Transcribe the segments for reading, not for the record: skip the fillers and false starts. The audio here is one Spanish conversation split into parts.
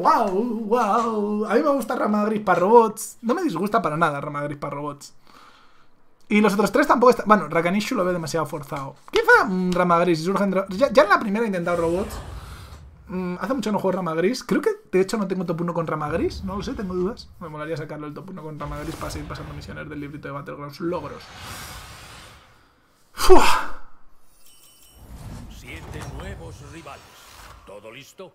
wow, wow. A mí me gusta Rama Gris para robots. No me disgusta para nada Rama Gris para robots. Y los otros tres tampoco están... Bueno, Rakanishu lo veo demasiado forzado. Quizá Rama Gris, si surgen... Ya en la primera he intentado robots. Hace mucho no juego Rama Gris. Creo que de hecho no tengo top 1 con Rama Gris. No lo sé, tengo dudas. Me molaría sacarlo el top 1 con Rama Gris para seguir pasando misiones del librito de Battlegrounds. Logros. ¡Fua! 7 nuevos rivales. ¿Todo listo?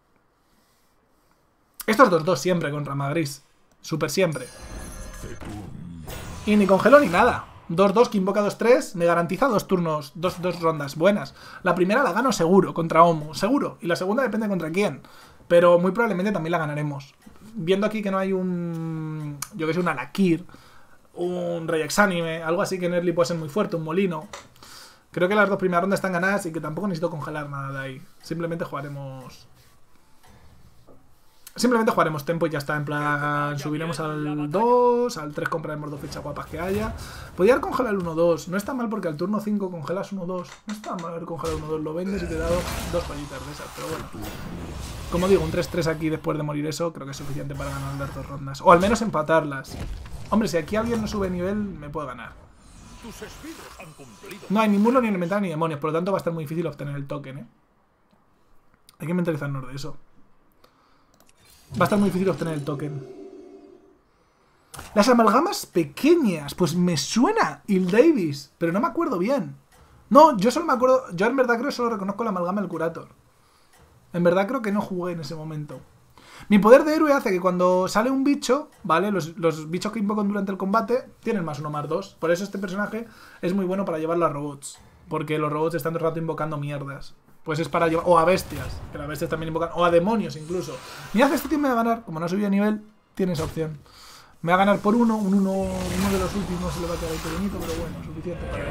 Estos dos siempre con Rama Gris. Super siempre. Y ni congeló ni nada. 2-2 que invoca 2-3. Me garantiza 2 turnos, 2 rondas buenas. La primera la gano seguro contra Omu. Seguro. Y la segunda depende contra quién. Pero muy probablemente también la ganaremos. Viendo aquí que no hay un... Yo que sé, un Alakir. Un Rey Exánime. Algo así que en early puede ser muy fuerte. Un Molino. Creo que las 2 primeras rondas están ganadas y que tampoco necesito congelar nada de ahí. Simplemente jugaremos tempo y ya está. En plan, subiremos al 2, al 3 compraremos 2 fichas guapas que haya. Podría haber congelado el 1-2. No está mal porque al turno 5 congelas 1-2. No está mal haber congelado 1-2. Lo vendes y te da 2 joyitas de esas. Pero bueno. Como digo, un 3-3 aquí después de morir eso creo que es suficiente para ganar las 2 rondas. O al menos empatarlas. Hombre, si aquí alguien no sube nivel, me puede ganar. No hay ninguno, ni elemental, ni demonios. Por lo tanto va a estar muy difícil obtener el token, ¿eh? Hay que mentalizarnos de eso. Va a estar muy difícil obtener el token. Las amalgamas pequeñas. Pues me suena Il Davis, pero no me acuerdo bien. No, yo solo me acuerdo... Yo en verdad creo que solo reconozco la amalgama del Curator. En verdad creo que no jugué en ese momento. Mi poder de héroe hace que cuando sale un bicho, ¿vale? Los bichos que invocan durante el combate tienen +1, +2. Por eso este personaje es muy bueno para llevarlo a robots. Porque los robots están todo el rato invocando mierdas. Pues es para llevar... O a bestias, que las bestias también invocan. O a demonios incluso. Mirad, este tío me va a ganar. Como no subí a nivel, tiene esa opción. Me va a ganar por uno. Uno de los últimos se le va a quedar pequeñito, pero bueno, suficiente para él.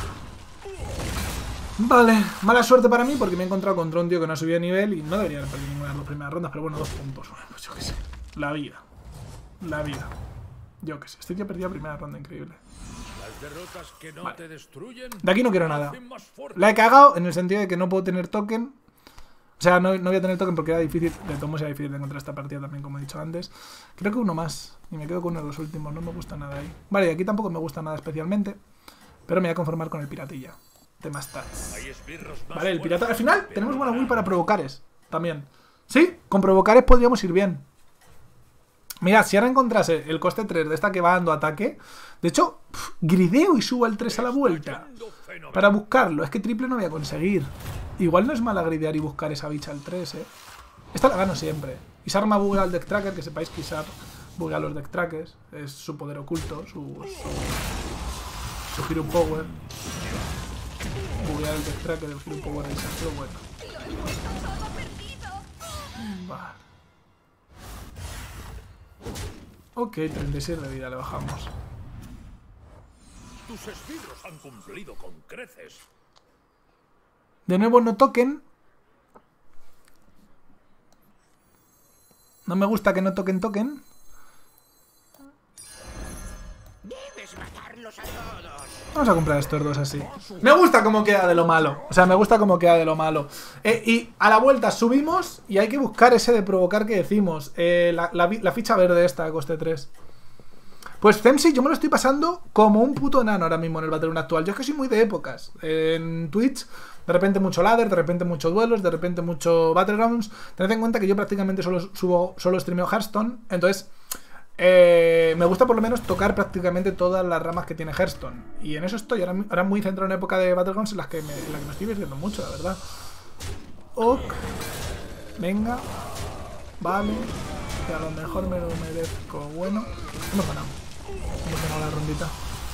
Vale, mala suerte para mí porque me he encontrado contra un tío que no ha subido a nivel y no debería haber perdido ninguna de las 2 primeras rondas, pero bueno, 2 puntos. Bueno, pues yo qué sé. La vida. La vida. Yo qué sé. Este tío perdió la primera ronda, increíble. Las derrotas que no te destruyen, de aquí no quiero nada. La he cagado en el sentido de que no puedo tener token. O sea, no voy a tener token porque era difícil. De todos modos era difícil de encontrar esta partida también, como he dicho antes. Creo que uno más. Y me quedo con uno de los últimos. No me gusta nada ahí. Vale, y aquí tampoco me gusta nada especialmente. Pero me voy a conformar con el piratilla. Tema stats. Vale, el pirata. Al final tenemos buena build para provocares. También. Sí, con provocares podríamos ir bien. Mirad, si ahora encontrase el coste 3 de esta que va dando ataque. De hecho, grideo y subo al 3 a la vuelta. Para buscarlo. Es que triple no voy a conseguir. Igual no es mala gridear y buscar esa bicha al 3, ¿eh? Esta la gano siempre. Isar me buguea al deck tracker, que sepáis que Isar buguea a los deck trackers. Es su poder oculto, su hero power. Buguear el deck tracker, el hero power de Isar, pero bueno. Vale. Ok, 36 de vida le bajamos. Tus esbirros han cumplido con creces. De nuevo no token. No me gusta que no toquen. Debes matarlos a todos. Vamos a comprar estos dos así. Me gusta cómo queda de lo malo. O sea, me gusta cómo queda de lo malo. Y a la vuelta subimos y hay que buscar ese de provocar que decimos. La ficha verde esta, coste 3. Pues Femsi yo me lo estoy pasando como un puto enano ahora mismo en el Battleground actual. Yo es que soy muy de épocas. En Twitch, de repente mucho ladder, de repente mucho duelos, de repente mucho Battlegrounds. Tened en cuenta que yo prácticamente solo streameo Hearthstone. Entonces, me gusta por lo menos tocar prácticamente todas las ramas que tiene Hearthstone. Y en eso estoy, ahora muy centrado en época de Battlegrounds en la que me estoy divirtiendo mucho, la verdad. Ok. Venga. Vale. Que a lo mejor me lo merezco. Bueno. Hemos ganado. Hemos ganado la rondita.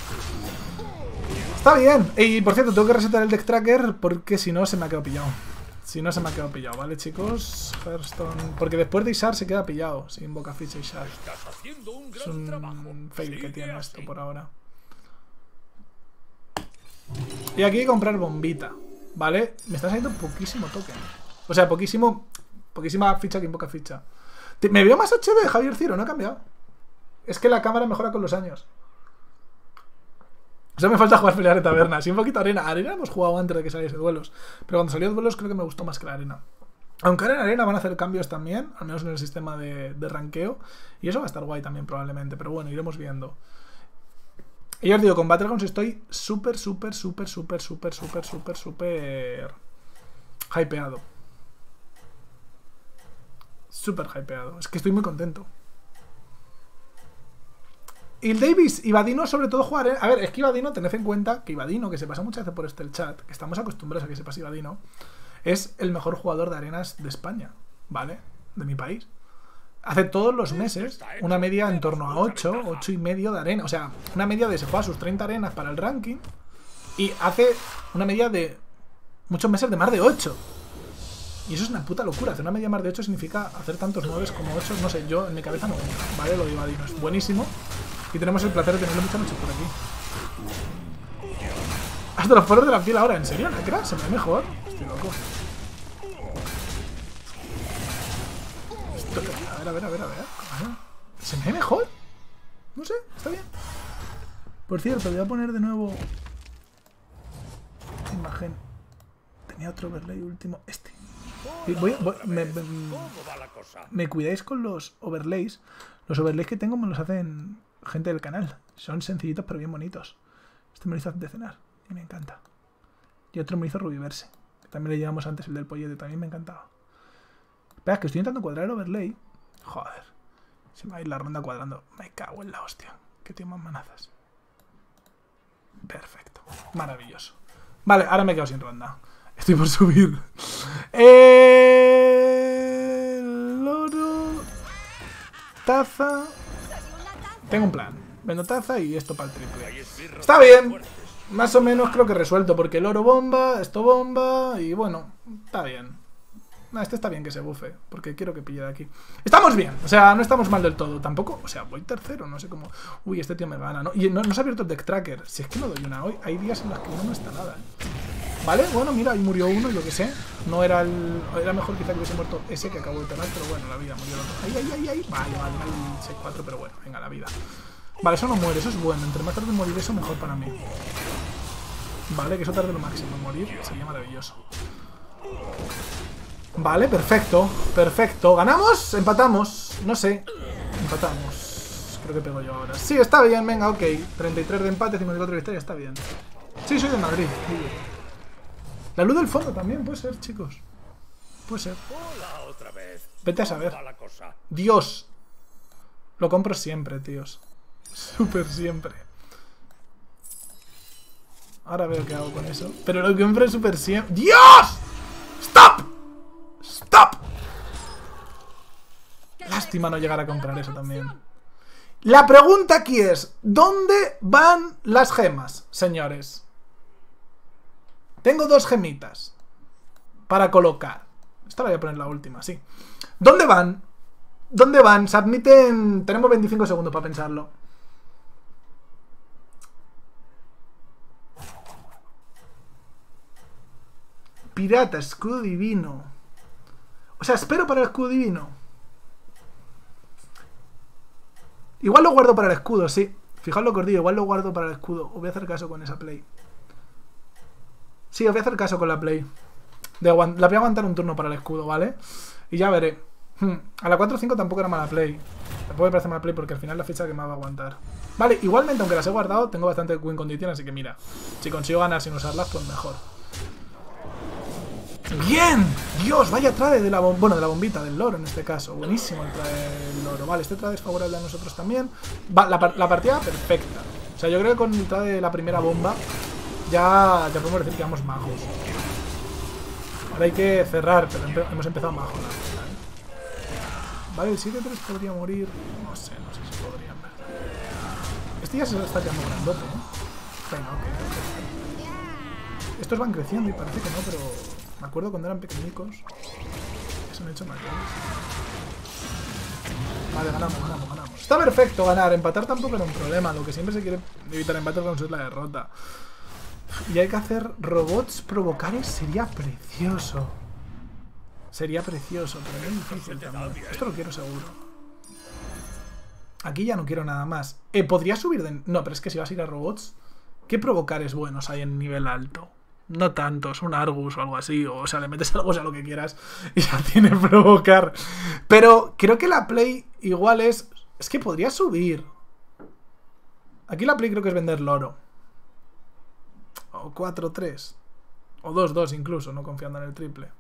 Está bien. Y por cierto, tengo que resetar el deck tracker porque si no se me ha quedado pillado. ¿Vale, chicos? Hearthstone. Porque después de Isar se queda pillado. Si invoca ficha Isar. Es un fail que tiene esto por ahora. Y aquí hay que comprar bombita. ¿Vale? Me está saliendo poquísimo token. O sea, poquísima ficha que invoca ficha. Me veo más HD, Javier Ciro, no he cambiado. Es que la cámara mejora con los años. O sea, me falta jugar pelear de taberna. Sí, un poquito arena. Arena hemos jugado antes de que saliese duelos. Pero cuando salió duelos creo que me gustó más que la arena. Aunque ahora en arena van a hacer cambios también, al menos en el sistema de ranqueo. Y eso va a estar guay también probablemente, pero bueno, iremos viendo. Y ya os digo, con Battlegrounds estoy súper hypeado. Súper hypeado. Es que estoy muy contento. Y el Davis, Ibadino sobre todo jugar... A ver, es que Ibadino, tened en cuenta que Ibadino, que se pasa muchas veces por el chat, que estamos acostumbrados a que se pase Ibadino, es el mejor jugador de arenas de España, ¿vale? De mi país. Hace todos los meses una media en torno a 8 y medio de arena. O sea, una media de se juega sus 30 arenas para el ranking. Y hace una media de muchos meses de más de 8. Y eso es una puta locura. Hacer una media más de 8 significa hacer tantos 9 como 8. No sé, yo en mi cabeza no entra. Vale, lo de Ibadino es buenísimo. Y tenemos el placer de tenerlo muchas noches por aquí. Hasta los poros de la piel ahora. ¿En serio, Necra? ¿Se me ve mejor? Estoy loco. A ver. ¿Se me ve mejor? No sé, está bien. Por cierto, voy a poner de nuevo imagen. Tenía otro overlay último. Este. Me cuidáis con los overlays. Los overlays que tengo me los hacen gente del canal. Son sencillitos pero bien bonitos. Este me lo hizo antes de cenar y me encanta. Y otro me hizo Rubiverse, que también le llevamos antes, el del pollete, también me encantaba. Espera, es que estoy intentando cuadrar el overlay. Joder, se me va a ir la ronda cuadrando. Me cago en la hostia. Que tiene más manazas. Perfecto, maravilloso. Vale, ahora me quedo sin ronda. Estoy por subir. Loro. Taza. Tengo un plan. Vendo taza y esto para el triple. Está bien. Más o menos creo que resuelto. Porque el oro bomba, esto bomba. Y bueno, está bien. Este está bien que se bufe. Porque quiero que pille de aquí. Estamos bien. O sea, no estamos mal del todo. Tampoco. O sea, voy tercero. No sé cómo. Uy, este tío me gana, ¿no? Y no se ha abierto el deck tracker. Si es que no doy una hoy. Hay días en los que uno no está nada, Vale, bueno, mira, ahí murió uno, yo que sé. No era el... Era mejor quizá que hubiese muerto ese que acabó de pegar, pero bueno, la vida murió el otro. Ahí. Vale, el 6-4, pero bueno, venga, la vida. Vale, eso no muere, eso es bueno. Entre más tarde morir eso, mejor para mí. Vale, que eso tarde lo máximo en morir, sería maravilloso. Vale, perfecto, perfecto. ¿Ganamos? ¿Empatamos? No sé. Empatamos. Creo que pego yo ahora. Sí, está bien, venga, ok. 33 de empate, 54 de victoria, está bien. Sí, soy de Madrid. La luz del fondo también, puede ser, chicos. Puede ser. Vete a saber. Dios. Lo compro siempre, tíos. Súper siempre. Ahora veo qué hago con eso. Pero lo compro súper siempre. ¡Dios! ¡Stop! ¡Stop! Lástima no llegar a comprar eso también. La pregunta aquí es: ¿dónde van las gemas, señores? Tengo 2 gemitas para colocar. Esta la voy a poner la última, sí. ¿Dónde van? ¿Dónde van? Se admiten... Tenemos 25 segundos para pensarlo. Pirata, escudo divino. O sea, espero para el escudo divino. Igual lo guardo para el escudo, sí. Fijaos lo que os digo, igual lo guardo para el escudo. Os voy a hacer caso con esa play. Sí, os voy a hacer caso con la play. La voy a aguantar un turno para el escudo, ¿vale? Y ya veré. A la 4-5 tampoco era mala play. Tampoco me parece mala play porque al final la ficha que me va a aguantar. Vale, igualmente, aunque las he guardado, tengo bastante win condition, así que mira. Si consigo ganar sin usarlas, pues mejor. ¡Bien! Dios, vaya trade de la bueno, de la bombita, del loro en este caso. Buenísimo el trade del loro. Vale, este trade es favorable a nosotros también. Va, la partida perfecta. O sea, yo creo que con el trade de la primera bomba ya podemos decir que vamos majos. Ahora hay que cerrar, pero hemos empezado majos. Vale, el 7-3 podría morir. No sé si podría, en verdad. Este ya se está quedando grandote, Venga, ok. Estos van creciendo y parece que no, pero... Me acuerdo cuando eran pequeñicos. Que se han hecho mayores. Vale, ganamos. Está perfecto ganar. Empatar tampoco era un problema. Lo que siempre se quiere evitar en Battlegrounds es la derrota. Y hay que hacer robots provocares. Sería precioso. Sería precioso, pero es difícil también. Esto lo quiero seguro. Aquí ya no quiero nada más. ¿Podría subir de...? No, pero es que si vas a ir a robots... ¿Qué provocares buenos hay en nivel alto? No tantos, un Argus o algo así. O sea, le metes algo a lo que quieras y ya tiene provocar. Pero creo que la play igual es... Es que podría subir. Aquí la play creo que es vender loro. O 4-3. O 2-2 incluso, no confiando en el triple.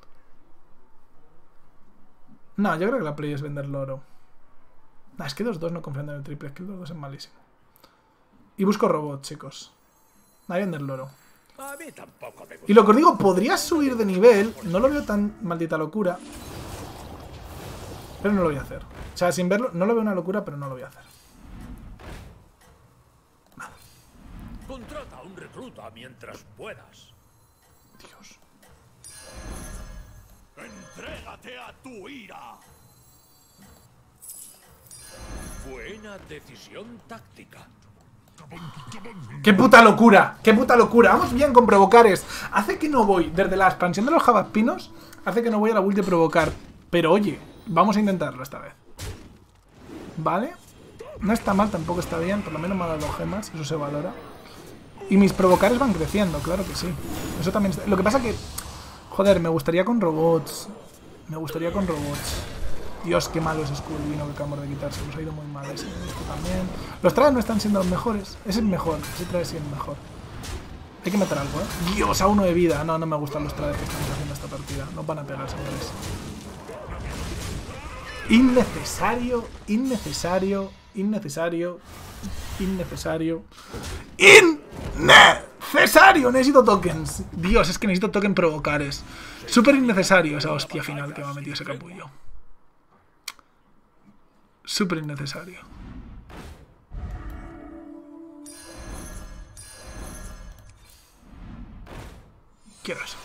No, yo creo que la play es vender loro. No, es que 2-2 no confiando en el triple. Es que el 2-2 es malísimo. Y busco robot, chicos. Voy a vender loro. A mí tampoco me gusta. Y lo que os digo, podría subir de nivel. No lo veo tan maldita locura. Pero no lo voy a hacer. O sea, sin verlo, no lo veo una locura, pero no lo voy a hacer. Vale. Contrata a un recluta mientras puedas. Dios. ¡Entrégate a tu ira! Buena decisión táctica. ¡Qué puta locura! ¡Qué puta locura! Vamos bien con provocares. Hace que no voy, desde la expansión de los Javaspinos, hace que no voy a la build de provocar. Pero oye, vamos a intentarlo esta vez. ¿Vale? No está mal, tampoco está bien. Por lo menos me ha dado 2 gemas, eso se valora. Y mis provocares van creciendo, claro que sí. Eso también está... Lo que pasa que... Joder, me gustaría con robots. Me gustaría con robots. Dios, qué malo es Skullvino que acabamos de quitarse. Nos ha ido muy mal ese. Esto también. Los trajes no están siendo los mejores. Ese es mejor. Ese traje sí es mejor. Hay que meter algo, ¿eh? Dios, a 1 de vida. No, no me gustan los trajes que estamos haciendo esta partida. No van a pegar, señores. Innecesario. Innecesario. Innecesario. Innecesario. ¡Innecesario! Necesito tokens. Dios, es que necesito token provocares. Súper innecesario esa hostia final que me ha metido ese capullo. Súper innecesario. Quiero eso.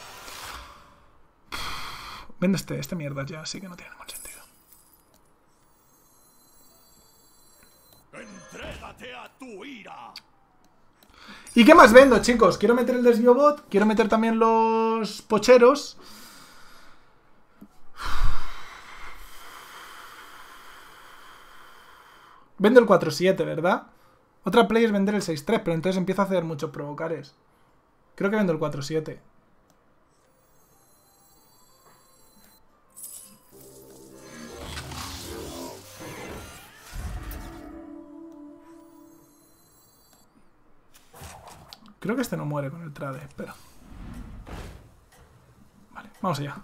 Vende este mierda ya, así que no tiene ningún sentido. ¡Entrégate a tu ira! ¿Y qué más vendo, chicos? Quiero meter el desvío bot, quiero meter también los pocheros. Vendo el 4-7, ¿verdad? Otra play es vender el 6-3, pero entonces empiezo a hacer muchos provocares. Creo que vendo el 4-7. Creo que este no muere con el trade, espera. Vale, vamos allá.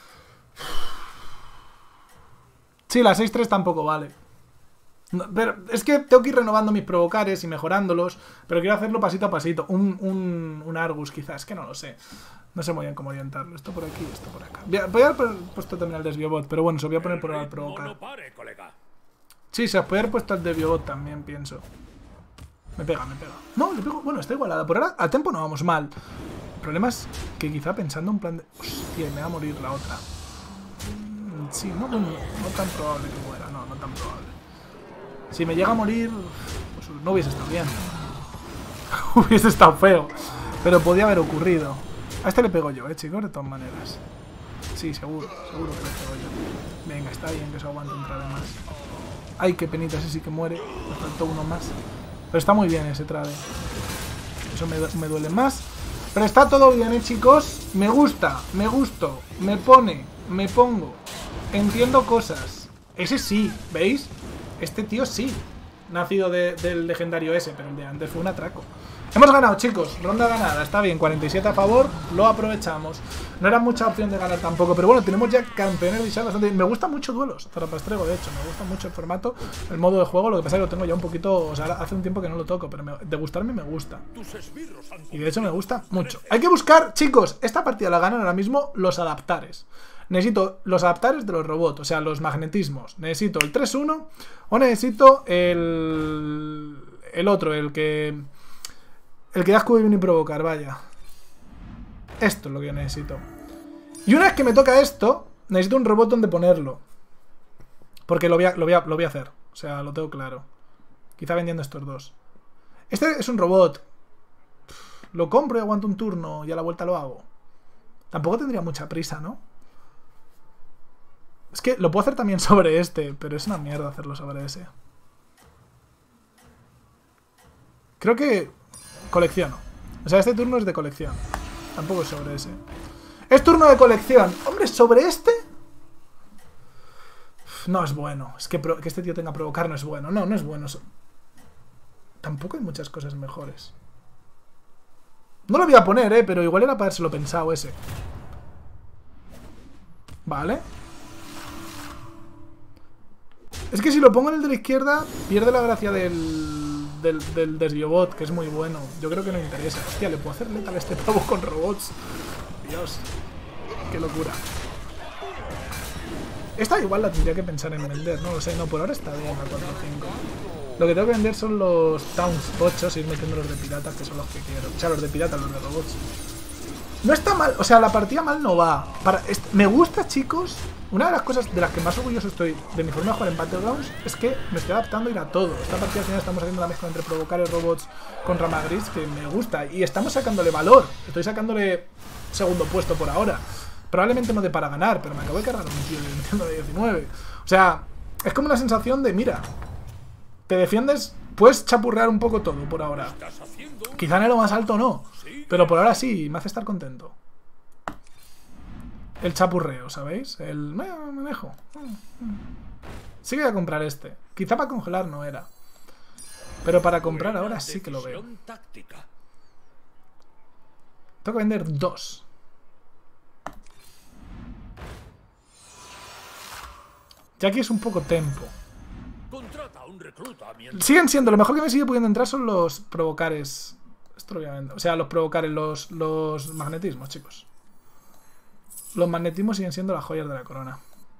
Sí, la 6-3 tampoco vale. No, pero es que tengo que ir renovando mis provocares y mejorándolos. Pero quiero hacerlo pasito a pasito. Un Argus quizás, es que no lo sé. No sé muy bien cómo orientarlo. Esto por aquí, esto por acá. Voy a haber puesto también el desvío bot, pero bueno, se lo voy a poner por ahora al provocar. No pare, colega. Sí, se os puede haber puesto el desvío bot también, pienso. Me pega, me pega. No, le pego. Bueno, está igualada. Por ahora, a tiempo no vamos mal. El problema es que quizá pensando en plan de... Hostia, me va a morir la otra. Sí, no tan probable que muera. No, no tan probable. Si me llega a morir, pues no hubiese estado bien. Hubiese estado feo. Pero podía haber ocurrido. A este le pego yo, chicos, de todas maneras. Sí, seguro que le pego yo. Venga, está bien que se aguante un trade más. Ay, qué penita, ese sí que muere. Me faltó uno más. Pero está muy bien ese trade. Eso me duele más. Pero está todo bien, chicos. Me gusta, me gusto, me pone, me pongo. Entiendo cosas. Ese sí, ¿veis? Este tío sí. Nacido del legendario ese, pero el de antes fue un atraco. Hemos ganado, chicos. Ronda ganada. Está bien, 47 a favor. Lo aprovechamos. No era mucha opción de ganar tampoco. Pero bueno, tenemos ya campeones de Isaac bastante. Me gusta mucho duelos. Zarapastrego, de hecho. Me gusta mucho el formato, el modo de juego. Lo que pasa es que lo tengo ya un poquito... O sea, hace un tiempo que no lo toco. Pero de gustarme me gusta. Y de hecho me gusta mucho. Hay que buscar, chicos. Esta partida la ganan ahora mismo los adaptares. Necesito los adaptares de los robots. O sea, los magnetismos. Necesito el 3-1. O necesito el otro, el que da escudo y provocar, vaya. Esto es lo que yo necesito. Y una vez que me toca esto, necesito un robot donde ponerlo. Porque lo voy a hacer. O sea, lo tengo claro. Quizá vendiendo estos dos. Este es un robot. Lo compro y aguanto un turno y a la vuelta lo hago. Tampoco tendría mucha prisa, ¿no? Es que lo puedo hacer también sobre este, pero es una mierda hacerlo sobre ese. Creo que colecciono. O sea, este turno es de colección. Tampoco es sobre ese. Es turno de colección. Hombre, sobre este... No es bueno. Es que este tío tenga provocar no es bueno. No, no es bueno. Tampoco hay muchas cosas mejores. No lo voy a poner, pero igual era para habérselo pensado ese. Vale. Es que si lo pongo en el de la izquierda, pierde la gracia del desviobot, que es muy bueno. Yo creo que no interesa. Hostia, le puedo hacer letal a este pavo con robots. Dios. Qué locura. Esta igual la tendría que pensar en vender. No lo sé, no, por ahora está bien a 4 o 5. Lo que tengo que vender son los Towns 8 y ir metiendo los de piratas, que son los que quiero. O sea, los de piratas, los de robots. No está mal, o sea, la partida mal no va. Me gusta, chicos. Una de las cosas de las que más orgulloso estoy de mi forma de jugar en Battlegrounds es que me estoy adaptando a ir a todo. Esta partida al final estamos haciendo la mezcla entre provocar y robots con Rama Gris, que me gusta. Y estamos sacándole valor. Estoy sacándole segundo puesto por ahora. Probablemente no dé para ganar, pero me acabo de cargar un tío de Nintendo de 19. O sea, es como una sensación de, mira, te defiendes, puedes chapurrear un poco todo por ahora. Quizá en lo más alto no, pero por ahora sí, me hace estar contento. El chapurreo, ¿sabéis? Me dejo. Sí que voy a comprar este. Quizá para congelar no era. Pero para comprar ahora sí que lo veo. Tengo que vender 2. Ya aquí es un poco tempo. Siguen siendo, lo mejor que me sigue pudiendo entrar son los provocares. Esto lo voy a vender. O sea, los provocares, los magnetismos, chicos. Los magnetismos siguen siendo las joyas de la corona.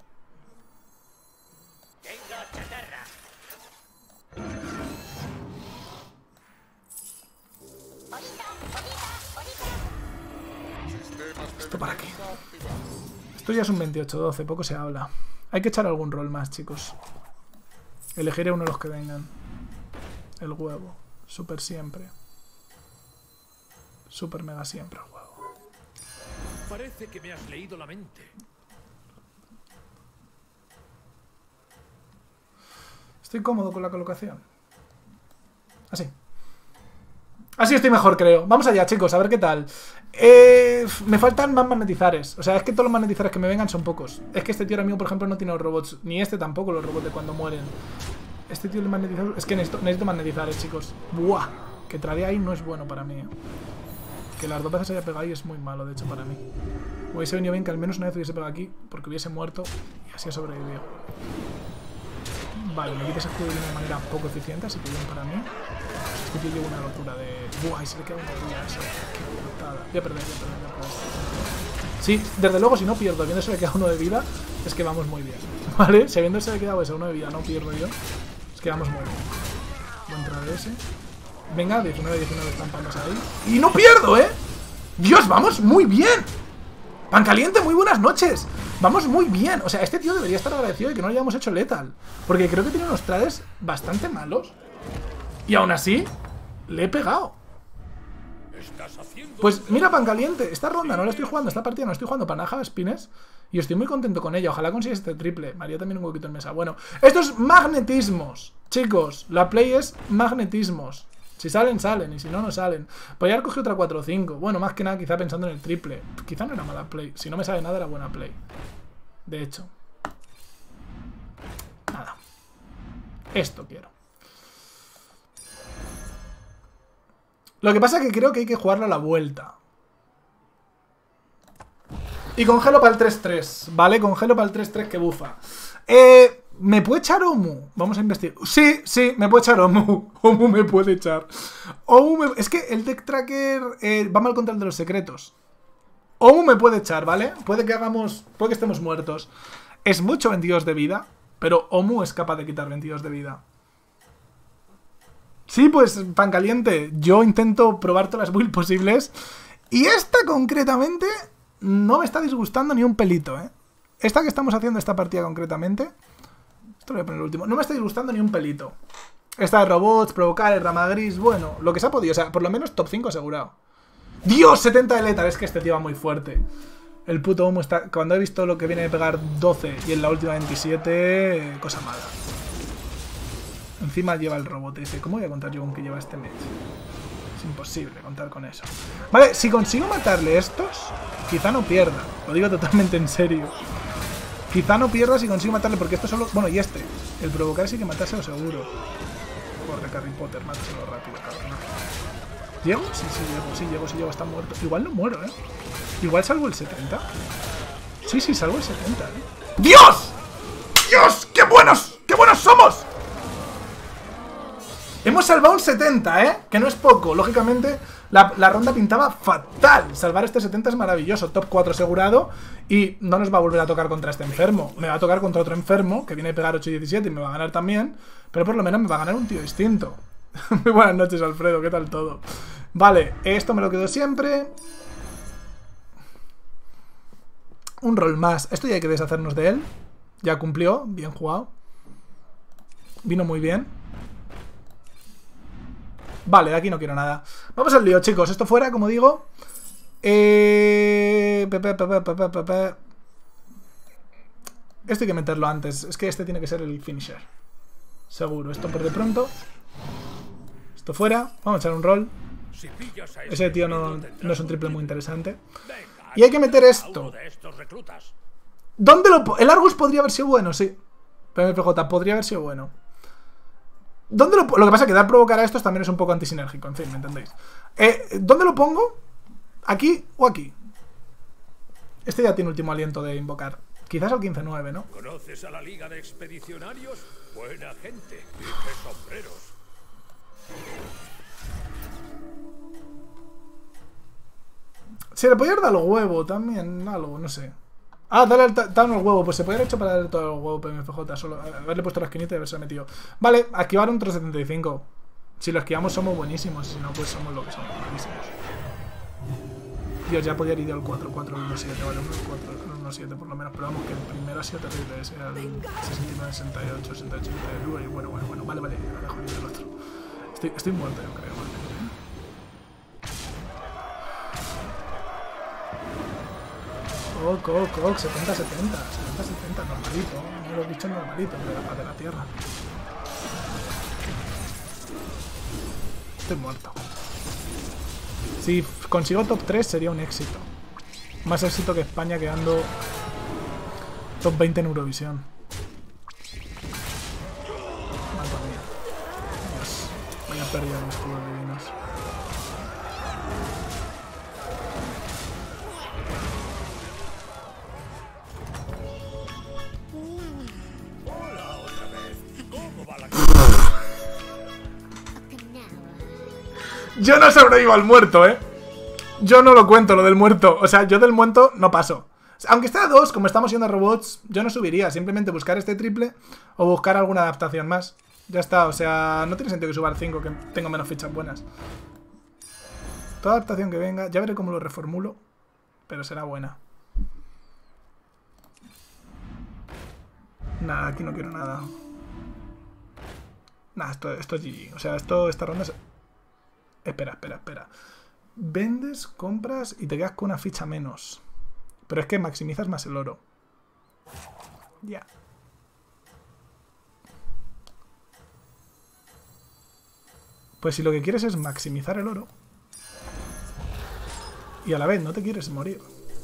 ¿Esto para qué? Esto ya es un 28-12, poco se habla. Hay que echar algún rol más, chicos. Elegiré uno de los que vengan. El huevo. Super siempre. Super mega siempre el huevo. Parece que me has leído la mente. Estoy cómodo con la colocación. Así. Así estoy mejor, creo. Vamos allá, chicos, a ver qué tal. Me faltan más magnetizares. O sea, es que todos los magnetizares que me vengan son pocos. Es que este tío ahora mismo, por ejemplo, no tiene los robots. Ni este tampoco, los robots de cuando mueren. Este tío de magnetizador... Es que necesito magnetizares, chicos. Buah. Que trade ahí no es bueno para mí. Que las 2 veces haya pegado ahí es muy malo, de hecho, para mí. Hubiese venido bien que al menos una vez hubiese pegado aquí, porque hubiese muerto y así ha sobrevivido. Vale, me quita ese escudo de una manera poco eficiente, así que bien para mí. Este tío lleva una locura de... Buah, y se le queda una vida eso. Qué putada. Voy a perder. Sí, desde luego, si no pierdo, viendo se le queda 1 de vida, es que vamos muy bien. ¿Vale? Si habiendo se le quedado ese 1 de vida, no pierdo yo, es que vamos muy bien. Buen trade ese. Venga, 19-19 estampamos ahí. ¡Y no pierdo, eh! ¡Dios, vamos muy bien! Pancaliente, muy buenas noches. Vamos muy bien. O sea, este tío debería estar agradecido de que no le hayamos hecho lethal. Porque creo que tiene unos trades bastante malos. Y aún así, le he pegado. Pues mira, Pancaliente, esta ronda no la estoy jugando, esta partida no la estoy jugando para Naja Spines. Y estoy muy contento con ella. Ojalá consiga este triple. Me haría también un huequito en mesa. Bueno, estos magnetismos. Chicos, la play es magnetismos. Si salen, salen. Y si no, no salen. Podría haber cogido otra 4 o 5. Bueno, más que nada quizá pensando en el triple. Quizá no era mala play. Si no me sale nada, era buena play. De hecho. Nada. Esto quiero. Lo que pasa es que creo que hay que jugarlo a la vuelta. Y congelo para el 3-3. ¿Vale? Congelo para el 3-3 que bufa. ¿Me puede echar Omu? Vamos a investigar. Sí, sí, me puede echar Omu. Omu me puede echar. Es que el Tech Tracker va mal contra el de los secretos. Omu me puede echar, ¿vale? Puede que estemos muertos. Es mucho 22 de vida, pero Omu es capaz de quitar 22 de vida. Sí, pues, Pancaliente, yo intento probar todas las builds posibles. Y esta concretamente no me está disgustando ni un pelito, ¿eh? Esta que estamos haciendo, esta partida concretamente... Esto lo voy a poner el último. No me está disgustando ni un pelito. Esta de robots, provocar, el Rama Gris, bueno, lo que se ha podido. O sea, por lo menos top 5 asegurado. ¡Dios! 70 de lethal. Es que este tío va muy fuerte. El puto humo está... Cuando he visto lo que viene de pegar 12 y en la última 27, cosa mala. Encima lleva el robot ese. ¿Cómo voy a contar yo con que lleva este match? Es imposible contar con eso. Vale, si consigo matarle estos, quizá no pierda. Lo digo totalmente en serio. Quizá no pierda si consigo matarle, porque esto solo... Bueno, y este. El provocar sí que matárselo seguro. Corre, Harry Potter, mátaselo rápido, cabrón. ¿Llego? Sí, llego, está muerto. Igual no muero, ¿eh? Igual salvo el 70. Sí, salvo el 70, ¿eh? ¡Dios! ¡Dios! ¡Qué buenos! ¡Qué buenos somos! Hemos salvado un 70, ¿eh? Que no es poco. Lógicamente, la ronda pintaba fatal. Salvar este 70 es maravilloso. Top 4 asegurado. Y no nos va a volver a tocar contra este enfermo. Me va a tocar contra otro enfermo que viene a pegar 8 y 17 y me va a ganar también. Pero por lo menos me va a ganar un tío distinto. Muy buenas noches, Alfredo. ¿Qué tal todo? Vale, esto me lo quedo siempre. Un rol más. Esto ya hay que deshacernos de él. Ya cumplió. Bien jugado. Vino muy bien. Vale, de aquí no quiero nada. Vamos al lío, chicos. Esto fuera, como digo. Esto hay que meterlo antes. Es que este tiene que ser el finisher. Seguro. Esto por de pronto. Esto fuera. Vamos a echar un roll. Ese tío no es un triple muy interesante. Y hay que meter esto. ¿Dónde lo el Argus podría haber sido bueno? Sí. PMPJ podría haber sido bueno. ¿Dónde lo que pasa es que dar provocar a estos también es un poco antisinérgico. En fin, ¿me entendéis? ¿Dónde lo pongo? ¿Aquí o aquí? Este ya tiene último aliento de invocar. Quizás al 15-9, ¿no? ¿Conoces a la Liga de Expedicionarios? Buena gente. Dije sombreros. Se le podía dar los huevos también, algo, no sé. Ah, dale al el huevo. Pues se podría haber hecho para darle todo el huevo PMFJ. Solo haberle puesto la esquinita y haberse metido. Vale, esquivar un 375. Si lo esquivamos somos buenísimos. Si no, pues somos lo que somos, buenísimos. Dios, ya podía ir al 4-4-1-7. Vale, un 4-1-7 por lo menos. Pero vamos, que el primero ha sido terrible. Ese era el 69-68, 68-69. Y bueno. Vale, ahora dejo libre el otro. Estoy muerto, yo creo. Vale. Ok, 70-70, normalito. No lo he dicho normalito, de la paz de la tierra. Estoy muerto. Si consigo top 3 sería un éxito. Más éxito que España quedando top 20 en Eurovisión. Madre mía. Dios, vaya pérdida de los juegos divinos. Yo no sobrevivo al muerto, ¿eh? Yo no lo cuento, lo del muerto. O sea, yo del muerto no paso. Aunque esté a 2, como estamos yendo a robots, yo no subiría. Simplemente buscar este triple o buscar alguna adaptación más. Ya está, o sea, no tiene sentido que suba al 5, que tengo menos fichas buenas. Toda adaptación que venga, ya veré cómo lo reformulo, pero será buena. Nada, aquí no quiero nada. Nada, esto es GG. O sea, esta ronda es... Espera. Vendes, compras y te quedas con una ficha menos. Pero es que maximizas más el oro. Ya. Pues si lo que quieres es maximizar el oro y a la vez no te quieres morir,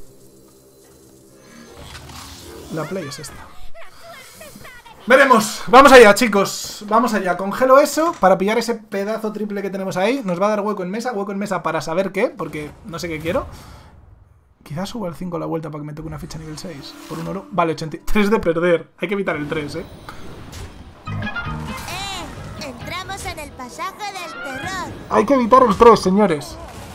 la play es esta. Veremos. Vamos allá, chicos. Vamos allá. Congelo eso para pillar ese pedazo triple que tenemos ahí. Nos va a dar hueco en mesa para saber qué, porque no sé qué quiero. Quizás suba al 5 a la vuelta para que me toque una ficha nivel 6. Por un oro. Vale, 83 de perder. Hay que evitar el 3, ¿eh? Entramos en el pasaje del terror. Hay que evitar el 3, señores.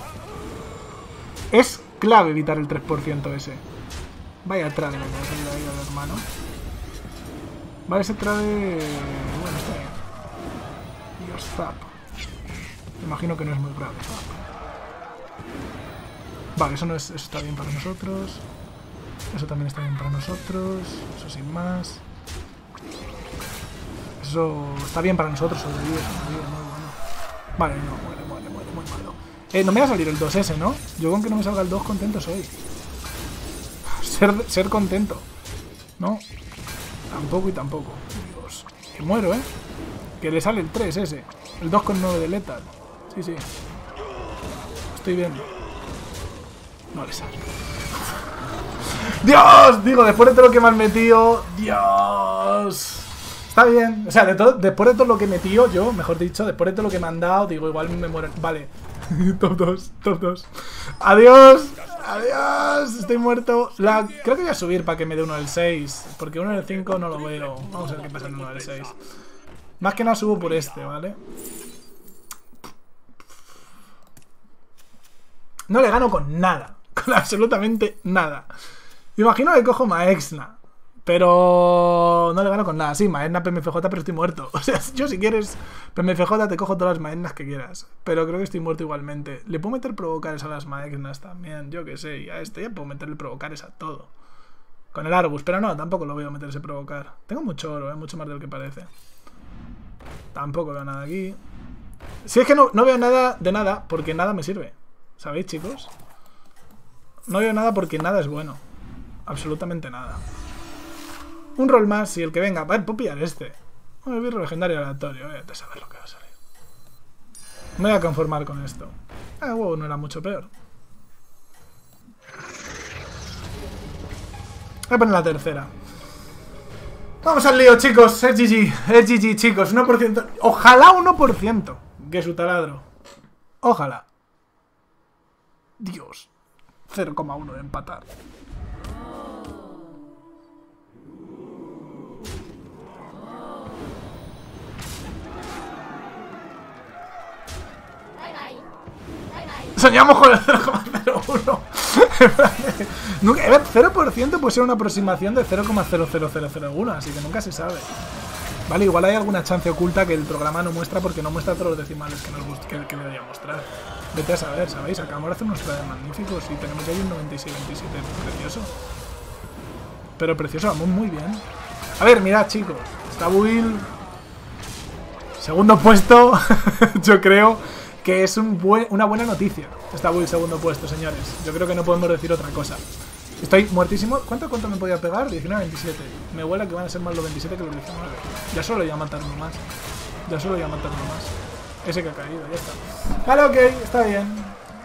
Es clave evitar el 3% ese. Vaya trade, me ha salido ahí al hermano. Vale, ese trade... Bueno, está bien. Dios, zap. Me imagino que no es muy grave. Vale, eso está bien para nosotros. Eso también está bien para nosotros. Eso sin más. Eso está bien para nosotros. Sobrevive, muy bueno. Vale, no, muere, muy malo. No me va a salir el 2S, ¿no? Yo con que no me salga el 2 contento soy. Ser contento. ¿No? Tampoco y tampoco. Dios. Que muero, ¿eh? Que le sale el 3 ese. El 2,9 de letal. Sí. estoy viendo. No le sale. ¡Dios! Digo, después de todo lo que me han metido... ¡Dios! Está bien. O sea, después de todo lo que he metido yo, mejor dicho, después de todo lo que me han dado, digo, igual me muero. Vale. Top 2, top 2. ¡Adiós! ¡Adiós! Estoy muerto. Creo que voy a subir para que me dé uno del 6. Porque uno del 5 no lo veo. Vamos a ver qué pasa en uno del 6. Más que nada subo por este, ¿vale? No le gano con nada. Con absolutamente nada. Me imagino que cojo Maexna. Pero no le gano con nada. Sí, Maexna, PMFJ, pero estoy muerto. O sea, yo si quieres PMFJ te cojo todas las Maexnas que quieras. Pero creo que estoy muerto igualmente. Le puedo meter provocares a las Maexnas también. Yo qué sé. Y a este ya puedo meterle provocares a todo. Con el Argus. Pero no, tampoco lo voy a meterse provocar. Tengo mucho oro, mucho más del que parece. Tampoco veo nada aquí. Si es que no veo nada de nada, porque nada me sirve. ¿Sabéis, chicos? No veo nada porque nada es bueno. Absolutamente nada. Un rol más y el que venga. A ver, puedo pillar este. El birro legendario aleatorio. Voy a saber lo que va a salir. Me voy a conformar con esto. Wow, no era mucho peor. Voy a poner la tercera. Vamos al lío, chicos. Es GG. Es GG, chicos. 1%. Ojalá 1%. Que su taladro. Ojalá. Dios. 0,1 de empatar. Soñamos con el 0,01. A ver, 0% puede ser una aproximación de 0,00001, así que nunca se sabe. Vale, igual hay alguna chance oculta que el programa no muestra porque no muestra todos los decimales que debería mostrar. Vete a saber, ¿sabéis? Acabamos de hacer unos trajes magníficos y tenemos ahí un 96-27 precioso. Pero precioso, vamos muy bien. A ver, mirad, chicos. Esta build... Segundo puesto, yo creo que es una buena noticia. Esta build segundo puesto, señores. Yo creo que no podemos decir otra cosa. Estoy muertísimo. ¿Cuánto me podía pegar? 19-27. Me huele que van a ser más los 27 que los 19. Ya solo iba a matar uno más. Ya solo iba a matar uno más. Ese que ha caído, ya está. Vale, ok, está bien.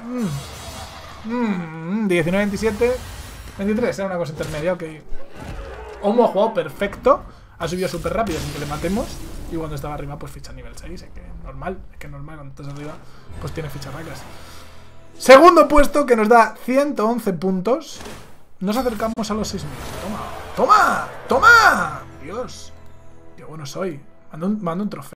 19-27. 23, era una cosa intermedia, ok. Omo ha jugado perfecto. Ha subido súper rápido sin que le matemos. Y cuando estaba arriba, pues ficha nivel 6. Es que normal, cuando estás arriba, pues tiene ficharracas. Segundo puesto que nos da 111 puntos. Nos acercamos a los 6.000. ¡Toma! ¡Toma! ¡Toma! Dios. Qué bueno soy. Mando un trofeo.